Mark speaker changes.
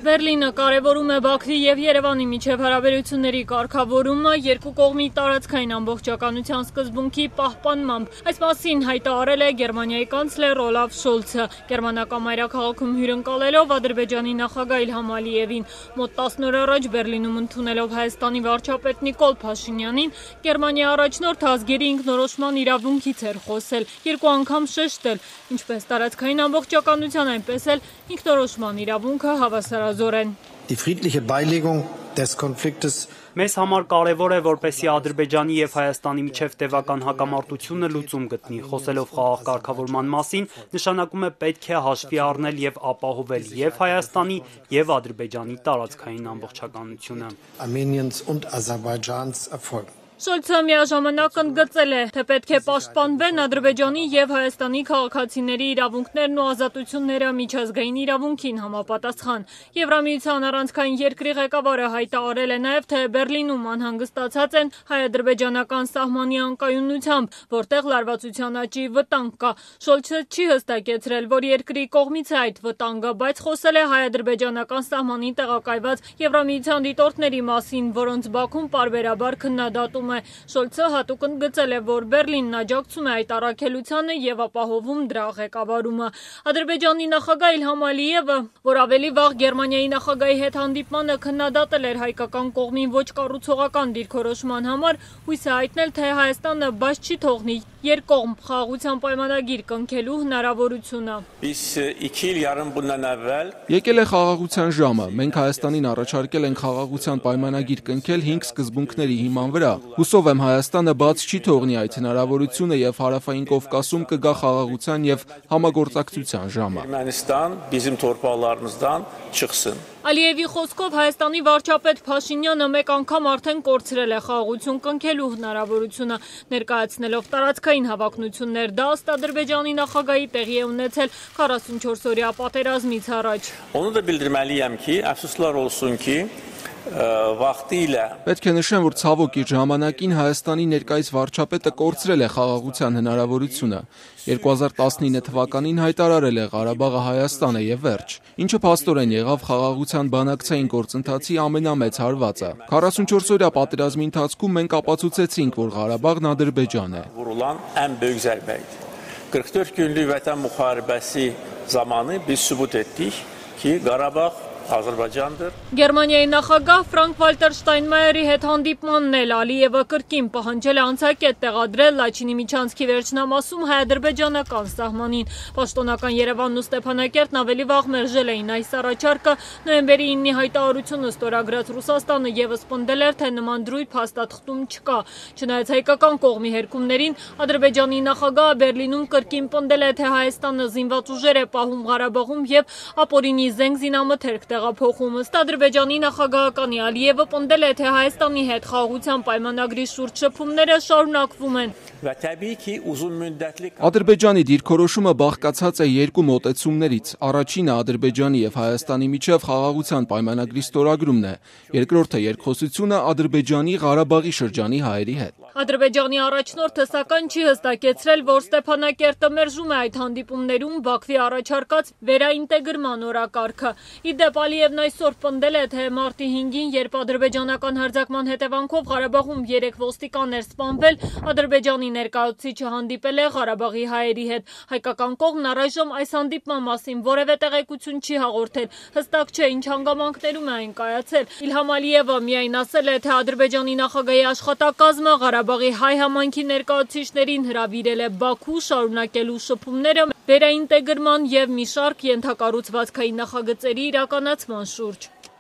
Speaker 1: Բերլինը կարևորում է Բաքվի և Երևանի միջև հարաբերությունների կարգավորումը երկու կողմի տարածքային ամբողջականության սկզբունքի պահպանմամբ։ Այս մասին հայտարարել է Գերմանիայի կանցլեր Օլաֆ Շոլցը, գերմանական մայրաքաղաքում հյուրընկալելով Ադրբեջանի նախագահ Իլհամ Ալիևին։ Մոտ 10 օր առաջ Բերլինում ընդունելով Հայաստանի վարչապետ Նիկոլ Փաշինյանին, Գերմանիայի առաջնորդը ազգերի ինքնորոշման իրավունքից էր խոսել, երկու անգամ շեշտել, ինչպես տարածքային ամբողջականության, այնպես էլ ինքնորոշման իրավունքը հավասարազոր են։
Speaker 2: Մեզ համար կարևոր է, որպեսզի Ադրբեջանի և Հայաստանի միջև տևական հակամարտությունը լուծում գտնի։ Խոսելով խաղաղ կարգավորման մասին, նշանակում է պետք է հաշվի առնել և ապահովել և Հայաստանի, և Ադրբեջանի տարածքային ամբողջականությունը։
Speaker 1: Շոլցը միաժամանակ ընդգծել է, թե պետք է պաշտպանվեն Ադրբեջանի և Հայաստանի քաղաքացիների իրավունքներն ու ազատությունները միջազգային իրավունքին համապատասխան։ Եվրամիության առանցքային երկրի ղեկավարը հայտարարել է նաև, թե Բերլինում անհանգստացած են հայ-ադրբեջանական սահմանի անկայունությամբ, որտեղ լարվածության աճի վտանգ կա։ Շոլցը չի հստակեցրել, որ երկրի կողմից է այդ վտանգը, բայց խոսել է հայ-ադրբեջանական սահմանին տեղակայված Եվրամիության դիտորդների մասին, որոնց Բաքուն պարբերաբար քննադատում է։ Շոլցը հատուկ ընդգծել է, որ Բերլինն աջակցում է այդ առաքելությանը և ապահովում դրա ղեկավարումը։ Ադրբեջանի նախագահ Իլհամ Ալիևը, որ ավելի վաղ Գերմանիայի նախագահի հետ հանդիպմանը քննադատել էր հայկական կողմին ոչ կառուցողական դիրքորոշման համար, հույս է հայտնել, թե Հայաստանը բաց չի թողնի երկկողմ խաղաղության պայմանագիր կնքելու հնարավորությունը։
Speaker 3: Եկել է խաղաղության ժամը։ Մենք Հայաստանին առաջարկել ենք խաղաղության պայմանագիր կնքել 5 սկզբունքների հիման վրա։ Հուսով եմ Հայաստանը բաց չի թողնի այդ հնարավորությունը և Հարավային Կովկասում կգա խաղաղության և համագործակցության ժամը։
Speaker 1: Ալիևի խոսքով Հայաստանի վարչապետ Փաշինյանը մեկ անգամ արդեն կորցրել է խաղաղություն կնքելու հնարավորությունը, ներկայացնելով տարածքային հավակնություններ։ Դա ըստ Ադրբեջանի նախագահի տեղի է ունեցել 44-օրյա պատերազմից առաջ։
Speaker 3: Պետք է նշեմ, որ ցավոք իր ժամանակին Հայաստանի ներկայիս վարչապետը կորցրել է խաղաղության հնարավորությունը։ 2019 թվականին հայտարարել է Ղարաբաղը Հայաստան է և վերջ, ինչը փաստորեն եղավ խաղաղության բանակցային գործընթացի ամենամեծ հարվածը։ 44-օրյա պատերազմի ընթացքում մենք ապացուցեցինք, որ Ղարաբաղն Ադրբեջան է։
Speaker 4: 44 günlük vətən müharibəsi zamanı biz sübut etdik ki, Qarabağ Azərbaycandır։
Speaker 1: Գերմանիայի նախագահ Ֆրանկ-Վալտեր Շտայնմայերի հետ հանդիպմանն էլ Ալիևը կրկին պահանջել է անցակետ տեղադրել Լաչինի միջանցքի վերջնամասում հայ-ադրբեջանական սահմանին։ Պաշտոնական Երևանն ու Ստեփանակերտն ավելի վաղ մերժել էին այս առաջարկը։ Նոյեմբերի 9-ի հայտարարությունը ստորագրած Ռուսաստանը ևս պնդել էր, թե նման դրույթ փաստաթղթում չկա։ Չնայած հայկական կողմի հերքումներին, Ադրբեջանի նախագահը Բերլինում կրկին պնդել է, թե Հայաստանը զինված ուժեր է պահում Ղարաբաղում և ապօրինի զենք-զինամթերք տեղափոխում։ Ըստ Ադրբեջանի նախագահականի Ալիևը պնդել է, թե Հայաստանի հետ խաղաղության պայմանագրի շուրջ շփումները շարունակվում են։
Speaker 3: Ադրբեջանի դիրքորոշումը բաղկացած է երկու մոտեցումներից։ Առաջինը Ադրբեջանի և Հայաստանի միջև խաղաղության պայմանագրի ստորագրումն է, երկրորդը երկխոսությունը Ադրբեջանի Ղարաբաղի շրջանի հայերի հետ։
Speaker 1: Ադրբեջանի առաջնորդը սակայն չի հստակեցրել, որ Ստեփանակերտը մերժում է այդ հանդիպումներում Բաքվի առաջարկած վերաինտեգրման օրակարգը։ Ի դեպ, Ալիևն այսօր պնդել է, թե մարտի 5-ին, երբ ադրբեջանական հարձակման հետևանքով Ղարաբաղում 3 ոստիկան էր սպանվել, Ադրբեջանի ներկայացուցիչը հանդիպել է Ղարաբաղի հայերի հետ։ Հայկական կողմն առայժմ այս հանդիպման մասին որևէ տեղեկություն չի հաղորդել։ Հստակ չէ, ինչ հանգամանքներում է այն կայացել։ Իլհամ Ալիևը միայն ասել է, թե Ադրբեջանի նախագահի աշխատակազմը Ղարաբաղի հայ համայնքի ներկայացուցիչներին հրավիրել է Բաքու շարունակելու շփումները վերաինտեգրման և մի շարք ենթակառուցվածքային նախագծերի իրականացման շուրջ։